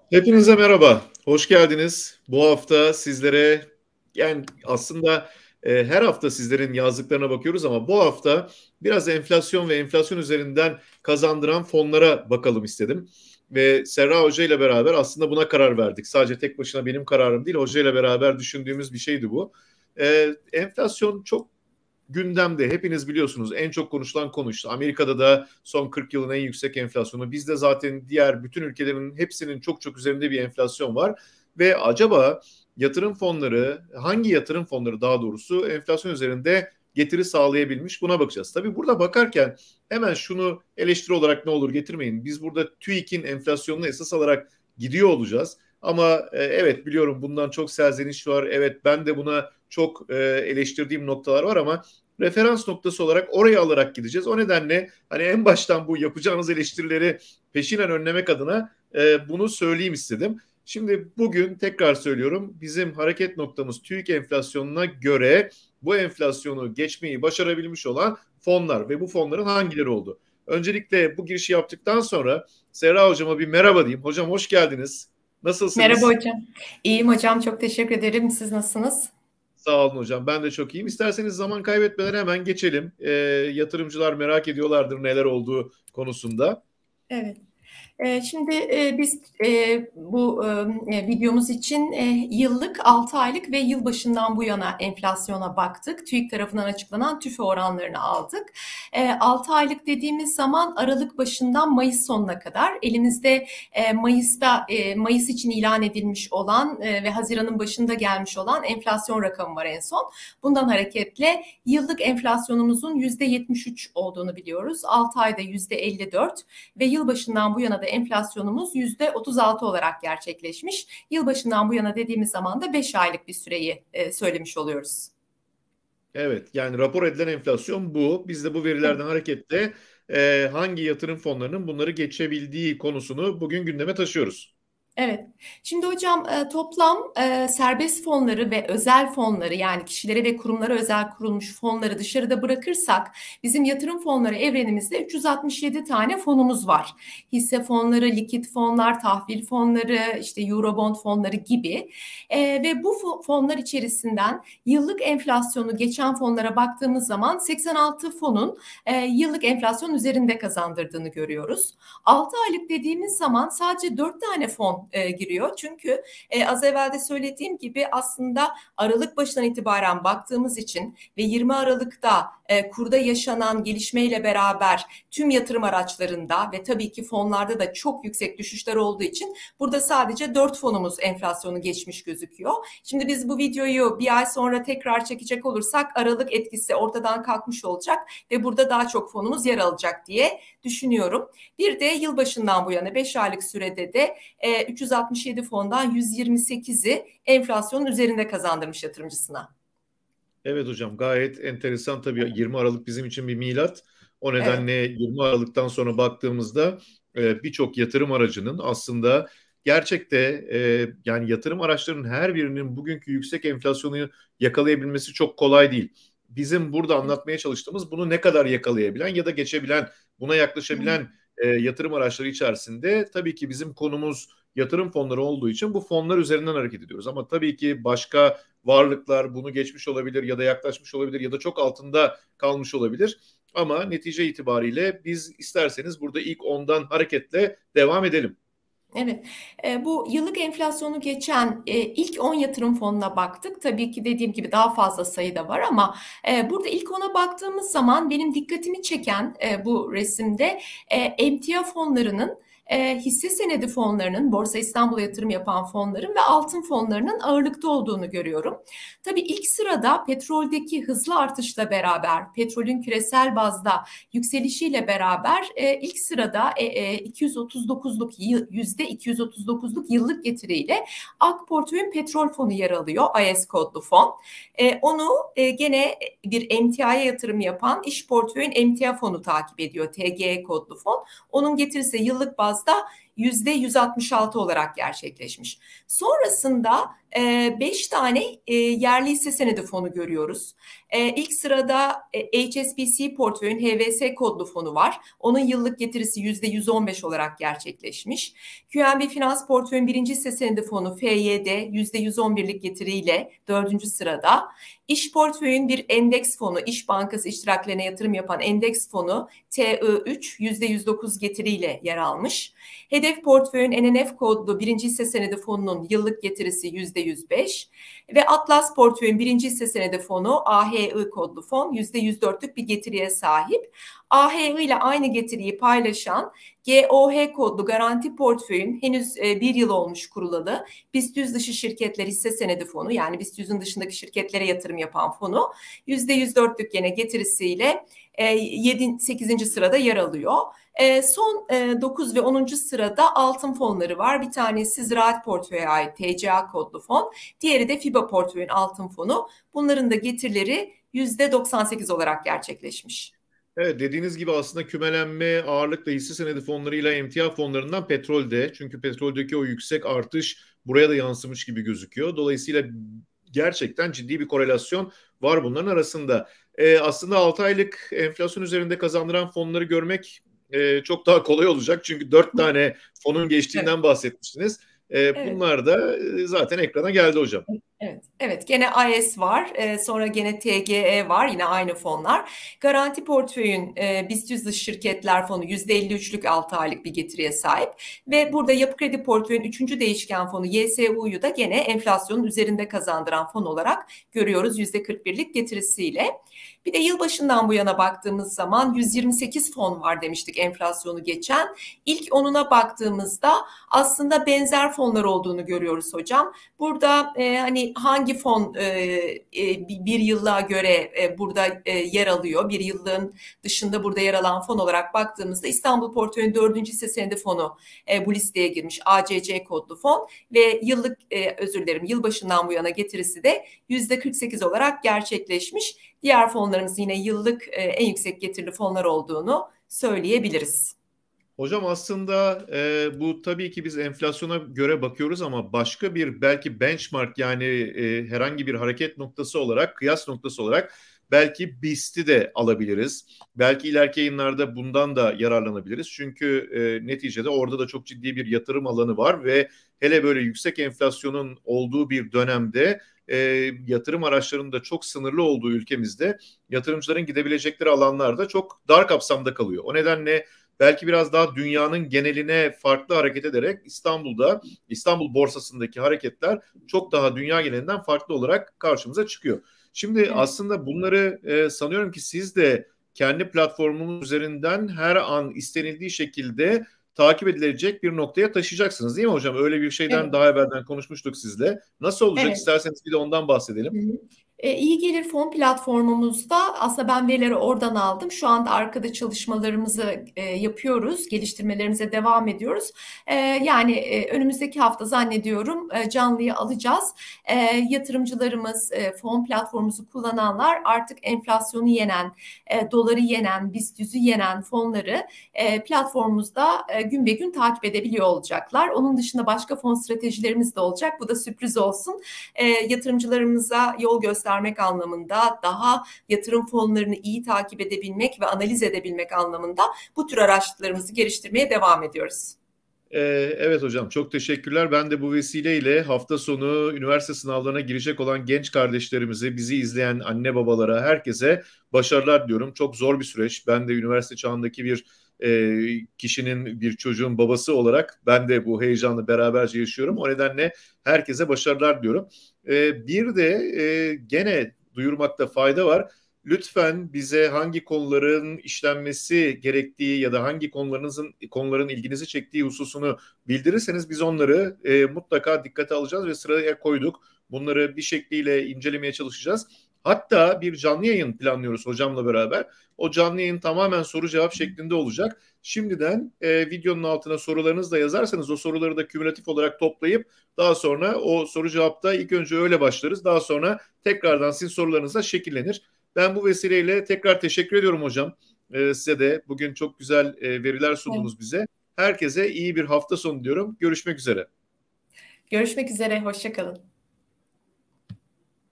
Hepinize merhaba, hoş geldiniz. Bu hafta sizlere, yani aslında her hafta sizlerin yazdıklarına bakıyoruz ama bu hafta biraz enflasyon ve enflasyon üzerinden kazandıran fonlara bakalım istedim. Ve Serra Hoca ile beraber aslında buna karar verdik. Sadece tek başına benim kararım değil, Hoca ile beraber düşündüğümüz bir şeydi bu. Enflasyon çok gündemde. Hepiniz biliyorsunuz, en çok konuşulan konu işte. Amerika'da da son 40 yılın en yüksek enflasyonu. Bizde zaten diğer bütün ülkelerin hepsinin çok çok üzerinde bir enflasyon var. Ve acaba yatırım fonları, hangi yatırım fonları daha doğrusu enflasyon üzerinde getiri sağlayabilmiş, buna bakacağız. Tabii burada bakarken hemen şunu eleştiri olarak ne olur getirmeyin. Biz burada TÜİK'in enflasyonunu esas alarak gidiyor olacağız. Ama evet, biliyorum bundan çok serzeniş var. Evet, ben de buna çok eleştirdiğim noktalar var ama referans noktası olarak orayı alarak gideceğiz. O nedenle hani en baştan bu yapacağınız eleştirileri peşinen önlemek adına bunu söyleyeyim istedim. Şimdi bugün tekrar söylüyorum, bizim hareket noktamız TÜİK enflasyonuna göre bu enflasyonu geçmeyi başarabilmiş olan fonlar ve bu fonların hangileri oldu? Öncelikle bu girişi yaptıktan sonra Serra Hocama bir merhaba diyeyim. Hocam hoş geldiniz. Merhaba Nasılsınız? hocam. İyiyim hocam. Çok teşekkür ederim. Siz nasılsınız? Sağ olun hocam. Ben de çok iyiyim. İsterseniz zaman kaybetmeden hemen geçelim. Yatırımcılar merak ediyorlardır neler olduğu konusunda. Evet. Şimdi biz bu videomuz için yıllık, 6 aylık ve yılbaşından bu yana enflasyona baktık. TÜİK tarafından açıklanan tüfe oranlarını aldık. 6 aylık dediğimiz zaman Aralık başından Mayıs sonuna kadar elimizde Mayıs için ilan edilmiş olan ve Haziran'ın başında gelmiş olan enflasyon rakamı var en son. Bundan hareketle yıllık enflasyonumuzun %73 olduğunu biliyoruz. 6 ayda %54 ve yılbaşından bu yana da enflasyonumuz %36 olarak gerçekleşmiş. Yılbaşından bu yana dediğimiz zaman da 5 aylık bir süreyi söylemiş oluyoruz. Evet, yani rapor edilen enflasyon bu. Biz de bu Evet. verilerden hareketle hangi yatırım fonlarının bunları geçebildiği konusunu bugün gündeme taşıyoruz. Evet. Şimdi hocam toplam serbest fonları ve özel fonları yani kişilere ve kurumlara özel kurulmuş fonları dışarıda bırakırsak bizim yatırım fonları evrenimizde 367 tane fonumuz var. Hisse fonları, likit fonlar, tahvil fonları, işte Eurobond fonları gibi. Ve bu fonlar içerisinden yıllık enflasyonu geçen fonlara baktığımız zaman 86 fonun yıllık enflasyon üzerinde kazandırdığını görüyoruz. 6 aylık dediğimiz zaman sadece 4 tane fon giriyor. Çünkü az evvel de söylediğim gibi aslında Aralık başından itibaren baktığımız için ve 20 Aralık'ta kurda yaşanan gelişmeyle beraber tüm yatırım araçlarında ve tabii ki fonlarda da çok yüksek düşüşler olduğu için burada sadece 4 fonumuz enflasyonu geçmiş gözüküyor. Şimdi biz bu videoyu bir ay sonra tekrar çekecek olursak Aralık etkisi ortadan kalkmış olacak ve burada daha çok fonumuz yer alacak diye düşünüyorum. Bir de yılbaşından bu yana 5 aylık sürede de 367 fondan 128'i enflasyonun üzerinde kazandırmış yatırımcısına. Evet hocam, gayet enteresan tabii. 20 Aralık bizim için bir milat. O Evet. nedenle 20 Aralık'tan sonra baktığımızda birçok yatırım aracının aslında gerçekte yani yatırım araçlarının her birinin bugünkü yüksek enflasyonu yakalayabilmesi çok kolay değil. Bizim burada anlatmaya çalıştığımız bunu ne kadar yakalayabilen ya da geçebilen, buna yaklaşabilen yatırım araçları içerisinde tabii ki bizim konumuz yatırım fonları olduğu için bu fonlar üzerinden hareket ediyoruz. Ama tabii ki başka varlıklar bunu geçmiş olabilir ya da yaklaşmış olabilir ya da çok altında kalmış olabilir. Ama netice itibariyle biz isterseniz burada ilk ondan hareketle devam edelim. Evet, bu yıllık enflasyonu geçen ilk 10 yatırım fonuna baktık. Tabii ki dediğim gibi daha fazla sayıda var ama burada ilk 10'a baktığımız zaman benim dikkatimi çeken bu resimde emtia fonlarının hisse senedi fonlarının, Borsa İstanbul'a yatırım yapan fonların ve altın fonlarının ağırlıkta olduğunu görüyorum. Tabii ilk sırada petroldeki hızlı artışla beraber, petrolün küresel bazda yükselişiyle beraber ilk sırada 239'luk %239'luk yıllık getiriyle Ak Portföy'ün petrol fonu yer alıyor. AES kodlu fon. Onu gene bir emtiaya yatırım yapan İş Portföy'ün emtia fonu takip ediyor. TGE kodlu fon. Onun getirisi yıllık bazda %166 olarak gerçekleşmiş. Sonrasında 5 tane yerli hisse senedi fonu görüyoruz. İlk sırada HSBC portföyün HVS kodlu fonu var. Onun yıllık getirisi %115 olarak gerçekleşmiş. QNB Finans portföyün birinci hisse senedi fonu FYD %111'lik getiriyle 4. sırada. İş portföyün bir endeks fonu, İş Bankası iştiraklerine yatırım yapan endeks fonu TI3 %109 getiriyle yer almış. Hedef portföyün NNF kodlu birinci hisse senedi fonunun yıllık getirisi %105 ve Atlas portföyün birinci hisse senedi fonu AHI kodlu fon %104'lük bir getiriye sahip. AHI ile aynı getiriyi paylaşan GOH kodlu garanti portföyün henüz bir yıl olmuş kurulalı BIST 100 dışı şirketler hisse senedi fonu, yani BIST 100'ün dışındaki şirketlere yatırım yapan fonu %104'lük gene getirisiyle 8. sırada yer alıyor. Son 9 ve 10. sırada altın fonları var. Bir tanesi Ziraat Portföy'e ait TCA kodlu fon. Diğeri de FIBA Portföy'ün altın fonu. Bunların da getirileri %98 olarak gerçekleşmiş. Evet, dediğiniz gibi aslında kümelenme ağırlıkla hisse senedi fonlarıyla emtia fonlarından petrolde. Çünkü petroldeki o yüksek artış buraya da yansımış gibi gözüküyor. Dolayısıyla gerçekten ciddi bir korelasyon var bunların arasında. Aslında 6 aylık enflasyon üzerinde kazandıran fonları görmek çok daha kolay olacak. Çünkü 4 tane fonun geçtiğinden bahsetmiştiniz. Bunlar da zaten ekrana geldi hocam. Evet, gene AES var, sonra gene TGE var, yine aynı fonlar. Garanti portföyün BIST 100 dışı şirketler fonu %53'lük 6 aylık bir getiriye sahip ve burada Yapı Kredi portföyün 3. değişken fonu YSU'yu da gene enflasyonun üzerinde kazandıran fon olarak görüyoruz %41'lik getirisiyle. Bir de yılbaşından bu yana baktığımız zaman 128 fon var demiştik enflasyonu geçen. İlk 10'una baktığımızda aslında benzer fonlar olduğunu görüyoruz hocam. Burada hani hangi fon bir yıllığa göre burada yer alıyor? Bir yıllığın dışında burada yer alan fon olarak baktığımızda İstanbul Portföy'ün 4. hisse senedi fonu bu listeye girmiş, ACC kodlu fon ve yılbaşından bu yana getirisi de %48 olarak gerçekleşmiş. Diğer fonlarımız yine yıllık en yüksek getirili fonlar olduğunu söyleyebiliriz. Hocam aslında bu tabii ki biz enflasyona göre bakıyoruz ama başka bir belki benchmark, yani herhangi bir hareket noktası olarak, kıyas noktası olarak belki BIST'i de alabiliriz. Belki ileriki yayınlarda bundan da yararlanabiliriz. Çünkü neticede orada da çok ciddi bir yatırım alanı var ve hele böyle yüksek enflasyonun olduğu bir dönemde yatırım araçlarının da çok sınırlı olduğu ülkemizde yatırımcıların gidebilecekleri alanlar da çok dar kapsamda kalıyor. O nedenle belki biraz daha dünyanın geneline farklı hareket ederek İstanbul borsasındaki hareketler çok daha dünya genelinden farklı olarak karşımıza çıkıyor. Şimdi aslında bunları sanıyorum ki siz de kendi platformunuz üzerinden her an istenildiği şekilde takip edilecek bir noktaya taşıyacaksınız değil mi hocam? Öyle bir şeyden daha evvelden konuşmuştuk sizle. Nasıl olacak? İsterseniz bir de ondan bahsedelim. İyi Gelir fon platformumuzda aslında ben verileri oradan aldım. Şu anda arkada çalışmalarımızı yapıyoruz. Geliştirmelerimize devam ediyoruz. Yani önümüzdeki hafta zannediyorum canlıyı alacağız. Yatırımcılarımız, fon platformumuzu kullananlar artık enflasyonu yenen, doları yenen, BIST 100'ü yenen fonları platformumuzda gün be gün takip edebiliyor olacaklar. Onun dışında başka fon stratejilerimiz de olacak. Bu da sürpriz olsun. Yatırımcılarımıza yol göstermek anlamında, daha yatırım fonlarını iyi takip edebilmek ve analiz edebilmek anlamında bu tür araçlarımızı geliştirmeye devam ediyoruz. Evet hocam, çok teşekkürler. Ben de bu vesileyle hafta sonu üniversite sınavlarına girecek olan genç kardeşlerimize, bizi izleyen anne babalara, herkese başarılar diliyorum. Çok zor bir süreç. Ben de üniversite çağındaki bir kişinin, bir çocuğun babası olarak ben de bu heyecanla beraberce yaşıyorum. O nedenle herkese başarılar diliyorum. Bir de gene duyurmakta fayda var. Lütfen bize hangi konuların işlenmesi gerektiği ya da hangi konuların ilginizi çektiği hususunu bildirirseniz biz onları mutlaka dikkate alacağız ve sıraya koyduk. Bunları bir şekliyle incelemeye çalışacağız. Hatta bir canlı yayın planlıyoruz hocamla beraber. O canlı yayın tamamen soru cevap şeklinde olacak. Şimdiden videonun altına sorularınızı da yazarsanız o soruları da kümülatif olarak toplayıp daha sonra o soru cevapta ilk önce öyle başlarız. Daha sonra tekrardan sizin sorularınızla şekillenir. Ben bu vesileyle tekrar teşekkür ediyorum hocam. Size de bugün çok güzel veriler sundunuz bize. Herkese iyi bir hafta sonu diyorum. Görüşmek üzere. Görüşmek üzere, hoşça kalın.